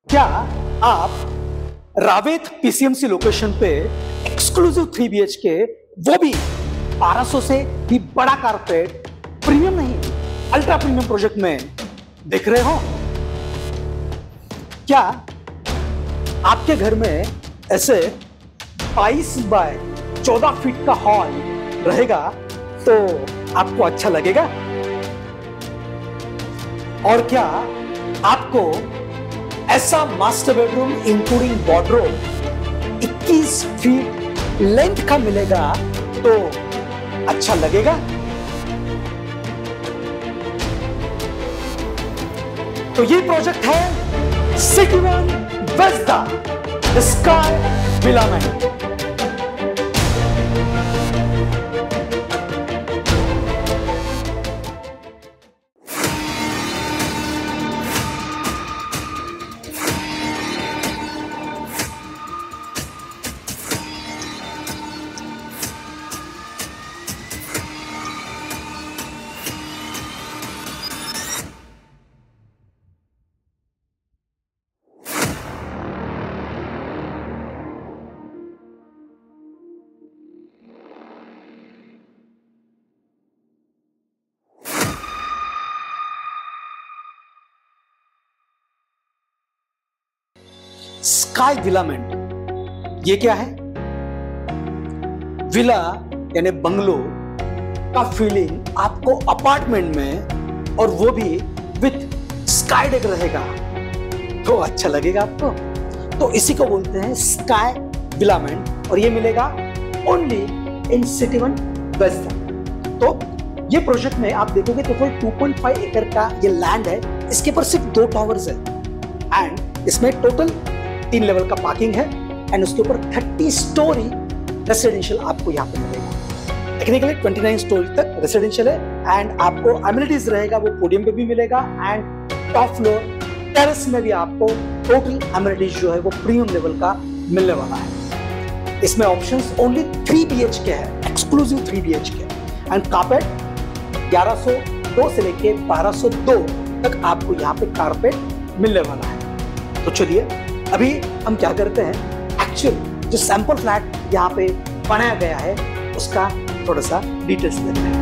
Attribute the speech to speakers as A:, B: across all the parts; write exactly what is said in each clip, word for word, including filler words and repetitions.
A: क्या आप Ravet PCMC location पे exclusive three B H K, वो भी बारह सौ से भी बड़ा कारपेट, प्रीमियम नहीं अल्ट्रा प्रीमियम प्रोजेक्ट में देख रहे हो? क्या आपके घर में ऐसे बाईस बाय चौदह फीट का हॉल रहेगा तो आपको अच्छा लगेगा? और क्या आपको ऐसा मास्टर बेडरूम इंक्लूडिंग वार्डरोब इक्कीस फीट लेंथ का मिलेगा तो अच्छा लगेगा? तो ये प्रोजेक्ट है city one Vesta sky villa में। स्काई विलामेंट ये क्या है? विला यानी बंगलो का फीलिंग आपको अपार्टमेंट में, और वो भी विथ स्काई डेक रहेगा तो अच्छा लगेगा आपको। तो इसी को बोलते हैं स्काई विलामेंट, और ये मिलेगा only in city one Vesta. तो ये प्रोजेक्ट में आप देखोगे तो कोई टू पॉइंट फाइव एकड़ का ये लैंड है, इसके ऊपर सिर्फ दो टावर्स है एंड इसमें टोटल तीन लेवल का पार्किंग है एंड उसके ऊपर तीस स्टोरी रेसिडेंशियल आपको यहाँ पे मिलेगा। टेक्निकली उनतीस स्टोरी तक रेसिडेंशियल है एंड आपको एमिनिटीज रहेगा वो पोडियम पे भी मिलेगा एंड टॉप फ्लोर टेरेस में भी आपको टोटल एमिनिटीज जो है वो प्रीमियम लेवल का मिलने वाला है। इसमें options only three B H K है, exclusive three B H K and carpet ग्यारह सौ दो से लेके बारह सौ दो तक आपको यहाँ पे कारपेट मिलने वाला है। तो चलिए अभी हम क्या करते हैं, एक्चुअल जो सैंपल फ्लैट यहाँ पे बनाया गया है उसका थोड़ा सा डिटेल्स लेते हैं।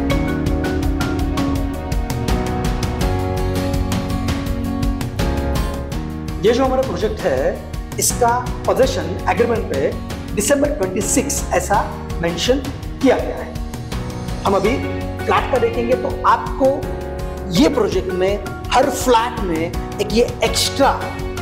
A: ये जो हमारा प्रोजेक्ट है इसका पोजेशन एग्रीमेंट पे दिसंबर छब्बीस ऐसा मेंशन किया गया है। हम अभी फ्लैट का देखेंगे तो आपको ये प्रोजेक्ट में हर फ्लैट में एक ये एक्स्ट्रा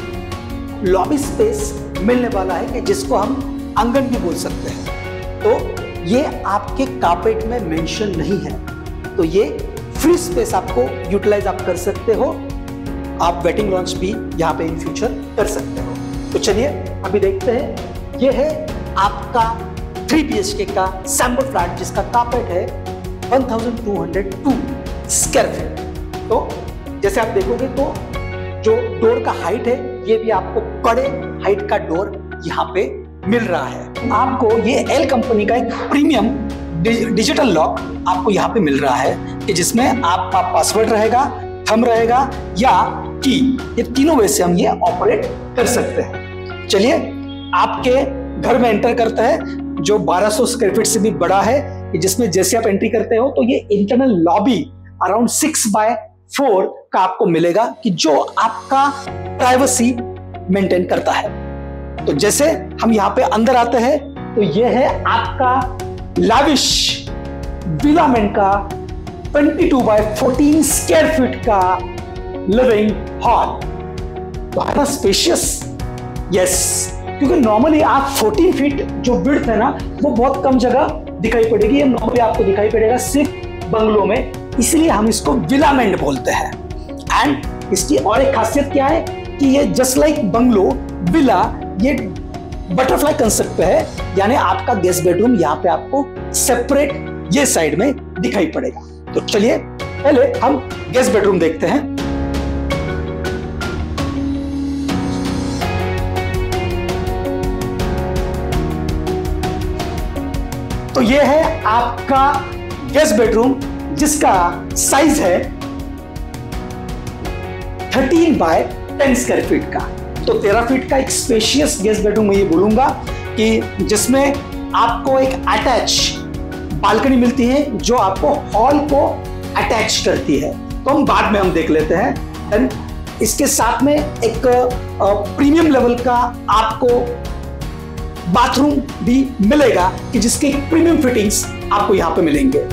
A: लॉबी स्पेस मिलने वाला है कि जिसको हम आंगन भी बोल सकते हैं। तो ये आपके कारपेट में मेंशन नहीं है, तो ये फ्री स्पेस आपको यूटिलाइज आप कर सकते हो। आप वेटिंग लॉन्च भी यहाँ पे इन फ्यूचर कर सकते हो। तो चलिए अभी देखते हैं, ये है आपका थ्री बी एच के का सैंपल फ्लैट जिसका कारपेट है बारह सौ दो स्क्वायर फीट। तो जैसे आप देखोगे तो जो डोर का हाइट है ये भी आपको बड़े हाइट का डोर यहाँ पे मिल रहा है। आपको ये एल कंपनी का एक प्रीमियम डिजिटल लॉक आपको यहाँ पे मिल रहा है कि जिसमें आपका पासवर्ड रहेगा, थंब रहेगा या की, ये तीनों वे से हम ये ऑपरेट कर सकते हैं। चलिए आपके घर में एंटर करता है जो बारह सौ स्क्वायर फीट से भी बड़ा है, जिसमें जैसे आप एंट्री करते हो तो ये internal lobby around six by four का आपको मिलेगा कि जो आपका प्राइवेसी मेंटेन करता है। तो जैसे हम यहाँ पे अंदर आते हैं तो ये है आपका लाविश विलामेंट का बाईस बाय चौदह स्क्वायर फीट का लिविंग हॉल। तो है ना स्पेशियस? यस, क्योंकि नॉर्मली आप चौदह फीट जो विड्थ है ना वो बहुत कम जगह दिखाई पड़ेगी, ये नॉर्मली आपको दिखाई पड़ेगा सिर्फ बंगलों में, इसलिए हम इसको विलामेंट बोलते हैं। एंड इसकी और एक खासियत क्या है कि ये जस्ट लाइक बंगलो विला ये बटरफ्लाई कंसेप्ट पे है, यानी आपका गेस्ट बेडरूम यहाँ पे आपको सेपरेट ये साइड में दिखाई पड़ेगा। तो चलिए पहले हम गेस्ट बेडरूम देखते हैं। तो ये है आपका गेस्ट बेडरूम जिसका साइज है thirteen by ten square feet का। तो तेरह फीट का एक स्पेशियस गेस्ट बेडरूम मैं ये बोलूंगा कि जिसमें आपको एक अटैच बालकनी मिलती है जो आपको हॉल को अटैच करती है, तो हम बाद में हम देख लेते हैं। एंड इसके साथ में एक प्रीमियम लेवल का आपको बाथरूम भी मिलेगा कि जिसके प्रीमियम फिटिंग्स आपको यहां पे मिलेंगे।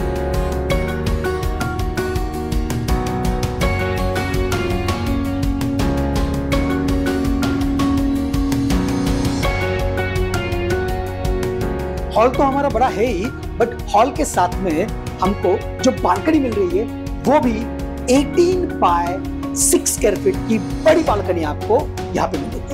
A: हॉल तो हमारा बड़ा है ही, बट हॉल के साथ में हमको जो बालकनी मिल रही है वो भी अठारह बाय सिक्स स्क्वायर फीट की बड़ी बालकनी आपको यहां पे मिलेगी।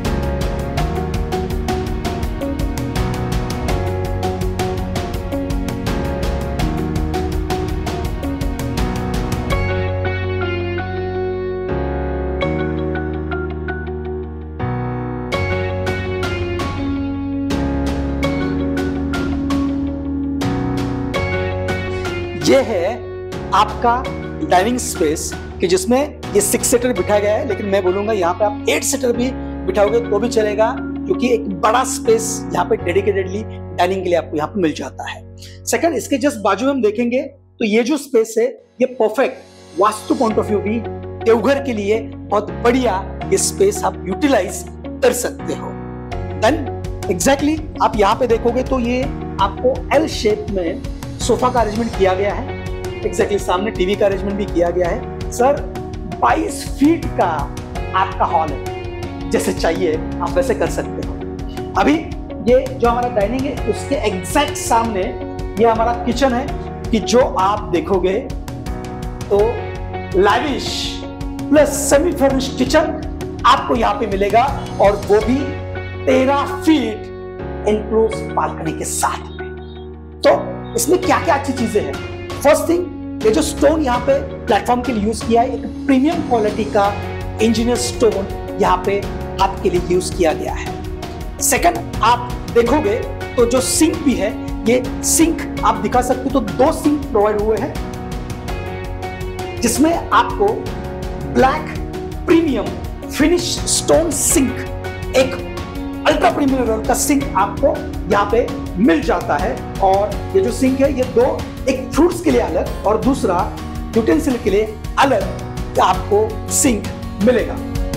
A: ये है आपका डाइनिंग स्पेस कि जिसमें ये सिक्स सीटर बिठा गया है, लेकिन मैं बोलूंगा यहाँ पे आप एट सीटर भी बिठाओगे तो भी चलेगा, क्योंकि एक बड़ा स्पेस यहाँ पे डेडिकेटेडली डाइनिंग के लिए आपको यहाँ पे मिल जाता है। सेकंड, इसके जस्ट बाजू में हम देखेंगे तो ये जो स्पेस है ये perfect vastu point of view भी देवघर के लिए बहुत बढ़िया ये स्पेस आप यूटिलाइज कर सकते हो। देन एग्जैक्टली आप यहाँ पे देखोगे तो ये आपको एल शेप में सोफा का अरेंजमेंट किया गया है। एग्जैक्टली exactly, सामने टीवी का अरेंजमेंट भी किया गया है। सर बाईस फीट का आपका हॉल है, जैसे चाहिए आप वैसे कर सकते हो। अभी ये जो हमारा डाइनिंग है उसके एग्जैक्ट सामने ये हमारा किचन है कि जो आप देखोगे तो lavish plus semi furnished kitchen आपको यहाँ पे मिलेगा, और वो भी तेरह फीट एनक्लोज बालकनी के साथ में। तो इसमें क्या क्या अच्छी चीजें हैं। फर्स्ट थिंग, ये जो स्टोन यहाँ पे प्लेटफॉर्म के लिए यूज किया है, एक प्रीमियम क्वालिटी का इंजीनियर स्टोन यहाँ पे आपके लिए यूज किया गया है। सेकंड, आप देखोगे तो जो सिंक भी है, ये सिंक आप दिखा सकते हो तो दो सिंक प्रोवाइड हुए हैं, जिसमें आपको black premium finish stone sink, एक अल्ट्रा प्रीमियम लेवल का सिंक आपको यहाँ पे मिल जाता है। और ये जो सिंक है ये दो, एक फ्रूट्स के लिए अलग और दूसरा यूटेंसिल के लिए अलग आपको सिंक मिलेगा।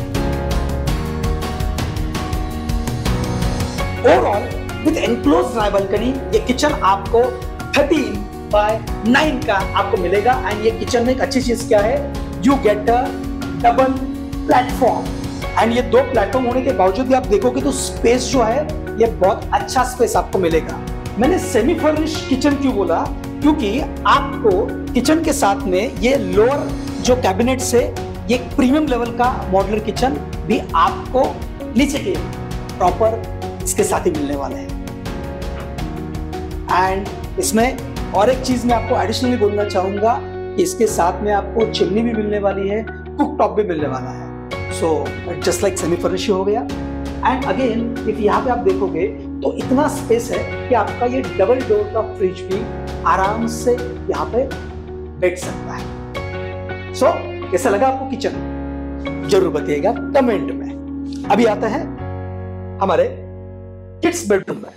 A: Overall with enclose dry balcony ये किचन आपको थर्टीन बाय नाइन का आपको मिलेगा। एंड ये किचन में एक अच्छी चीज क्या है, you get a double platform. And ये दो प्लेटफॉर्म होने के बावजूद भी आप देखोगे तो स्पेस जो है ये बहुत अच्छा स्पेस आपको मिलेगा। मैंने सेमी फर्निश्ड किचन क्यों बोला, क्योंकि आपको किचन के साथ में ये लोअर जो कैबिनेट्स है, ये प्रीमियम लेवल का मॉड्यूलर किचन भी आपको नीचे के प्रॉपर इसके साथ ही मिलने वाले हैं। एंड इसमें और एक चीज मैं आपको एडिशनली बोलना चाहूंगा कि इसके साथ में आपको चिमनी भी मिलने वाली है, कुक टॉप भी मिलने वाला है। So just like semi finish हो गया। एंड अगेन इफ यहाँ पे आप देखोगे तो इतना स्पेस है कि आपका ये डबल डोर का फ्रिज भी आराम से यहाँ पे बैठ सकता है। सो so, कैसा लगा आपको किचन, जरूर बताइएगा कमेंट में। अभी आता है हमारे किड्स बेडरूम में।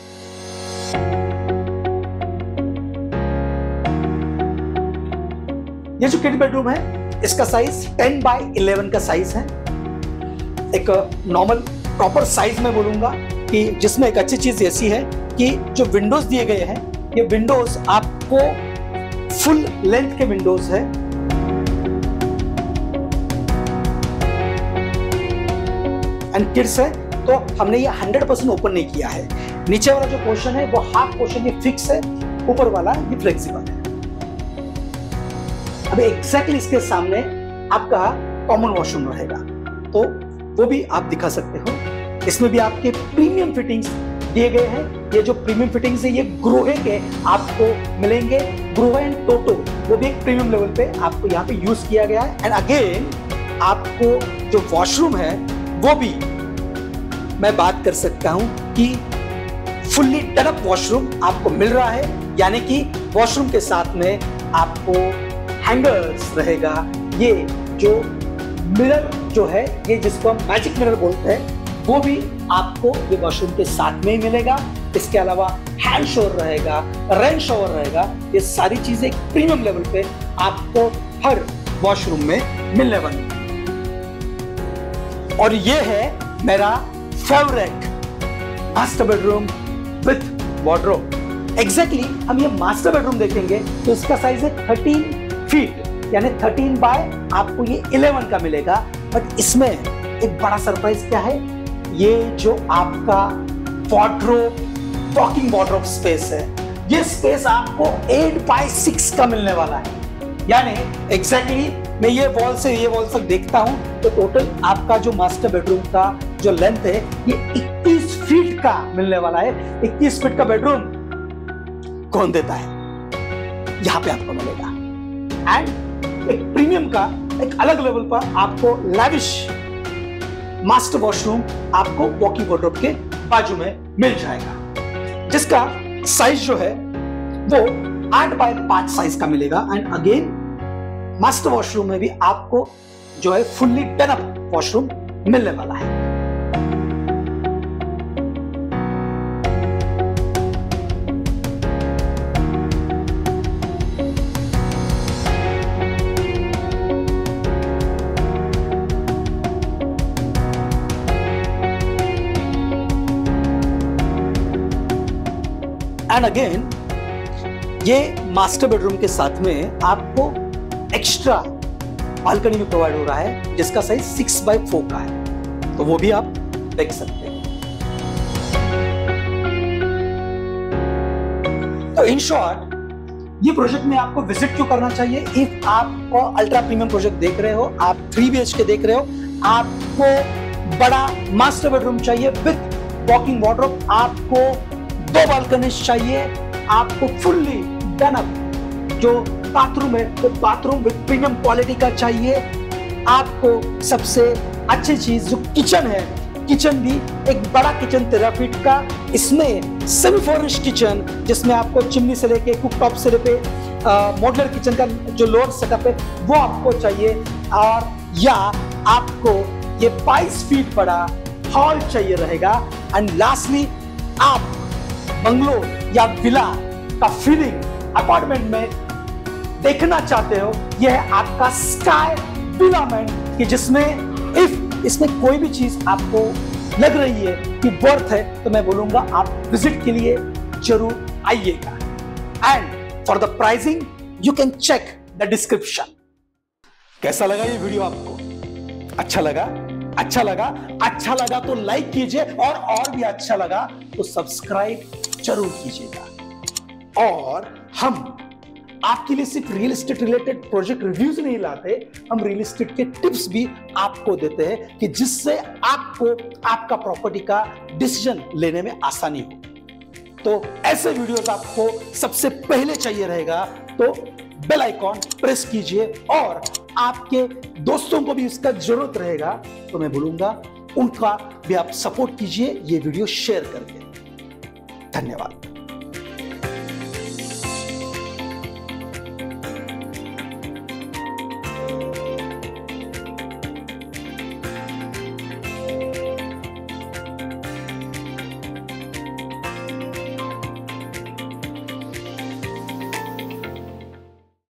A: ये जो किड बेडरूम है इसका साइज टेन बाय इलेवन का साइज है। एक नॉर्मल प्रॉपर साइज में बोलूंगा कि जिसमें एक अच्छी चीज ऐसी है कि जो विंडोज दिए गए हैं ये विंडोज आपको फुल लेंथ के विंडोज है। एंड किड्स है तो हमने ये हंड्रेड परसेंट ओपन नहीं किया है। नीचे वाला जो पोर्शन है वो हाफ पोर्शन ये फिक्स है, ऊपर वाला ये फ्लेक्सिबल है। अब एग्जैक्टली इसके सामने आपका कॉमन वॉशरूम रहेगा, तो वो भी आप दिखा सकते हो। इसमें भी आपके प्रीमियम फिटिंग्स दिए गए हैं। ये जो प्रीमियम फिटिंग्स है ये ग्रोहे के आपको मिलेंगे। ग्रोहे एंड टोटो वो भी एक प्रीमियम लेवल पे आपको यहाँ पे यूज किया गया है। एंड अगेन आपको जो वॉशरूम है वो भी मैं बात कर सकता हूं कि फुल्ली डन अप वॉशरूम आपको मिल रहा है, यानी कि वॉशरूम के साथ में आपको हैंगर्स रहेगा। ये जो मिरर जो है, ये जिसको हम मैजिक मिरर बोलते हैं, वो भी आपको ये वॉशरूम के साथ में ही मिलेगा। इसके अलावा हैंड शॉवर रहेगा, रेन शॉवर रहेगा। ये सारी चीजें प्रीमियम लेवल पे आपको हर वॉशरूम में मिलने वाली है। और ये है मेरा favourite master bedroom with wardrobe. Exactly हम ये मास्टर बेडरूम देखेंगे तो इसका साइज है थर्टीन फीट, यानी थर्टीन बाय आपको ये इलेवन का मिलेगा। बट इसमें एक बड़ा सरप्राइज क्या है, ये जो आपका वार्डरोब, वॉकिंग वार्डरोब स्पेस है, ये स्पेस आपको एट बाय सिक्स का मिलने वाला है। यानी एग्जैक्टली मैं ये वॉल से ये वॉल तक देखता हूं तो टोटल आपका जो मास्टर बेडरूम का जो लेंथ है ये इक्कीस फीट का मिलने वाला है। इक्कीस फीट का बेडरूम कौन देता है, यहां पे आपको मिलेगा। एंड एक प्रीमियम का एक अलग लेवल पर आपको लैविश मास्टर वॉशरूम आपको वॉकिंग वार्डरोब के बाजू में मिल जाएगा, जिसका साइज जो है वो आठ बाय पांच साइज का मिलेगा। एंड अगेन मास्टर वॉशरूम में भी आपको जो है फुल्ली डन अप वॉशरूम मिलने वाला है। एंड अगेन ये मास्टर बेडरूम के साथ में आपको एक्स्ट्रा बालकनी भी प्रोवाइड हो रहा है, जिसका साइज सिक्स बाय फोर का है, तो वो भी आप देख सकते हैं। तो इन शॉर्ट ये प्रोजेक्ट में आपको विजिट क्यों करना चाहिए? इफ आप अल्ट्रा प्रीमियम प्रोजेक्ट देख रहे हो, आप थ्री बी एच के देख रहे हो, आपको बड़ा मास्टर बेडरूम चाहिए विथ वॉकिंग वार्डरोब, आपको दो बालकनीज चाहिए, आपको फुल्ली डन अप जो बाथरूम है तो बाथरूम विद प्रीमियम क्वालिटी का चाहिए, आपको सबसे अच्छी चीज जो किचन है, किचन भी एक बड़ा किचन तेरह फीट का, इसमें सेमी फर्निश्ड किचन जिसमें आपको चिमनी से लेके कुक टॉप से लेके मॉड्यूलर किचन का जो लोअर सेटअप है वो आपको चाहिए, और या आपको ये बाईस फीट बड़ा हॉल चाहिए रहेगा। एंड लास्टली आप बंगलो या विला का फीलिंग अपार्टमेंट में देखना चाहते हो, यह है आपका स्काई विलामेंट, कि जिसमें इफ इसमें कोई भी चीज आपको लग रही है कि वर्थ है तो मैं बोलूंगा आप विजिट के लिए जरूर आइएगा। And for the pricing you can check the description. कैसा लगा ये वीडियो आपको? अच्छा लगा? अच्छा लगा अच्छा लगा तो लाइक कीजिए, और और भी अच्छा लगा तो सब्सक्राइब जरूर कीजिएगा। और हम आपके लिए सिर्फ real estate related project reviews नहीं लाते, हम रियल एस्टेट के टिप्स भी आपको देते हैं कि जिससे आपको आपका प्रॉपर्टी का डिसीजन लेने में आसानी हो। तो ऐसे वीडियोस आपको सबसे पहले चाहिए रहेगा तो बेल आइकॉन प्रेस कीजिए, और आपके दोस्तों को भी इसका जरूरत रहेगा तो मैं बोलूंगा उनका भी आप सपोर्ट कीजिए ये वीडियो शेयर करके। धन्यवाद।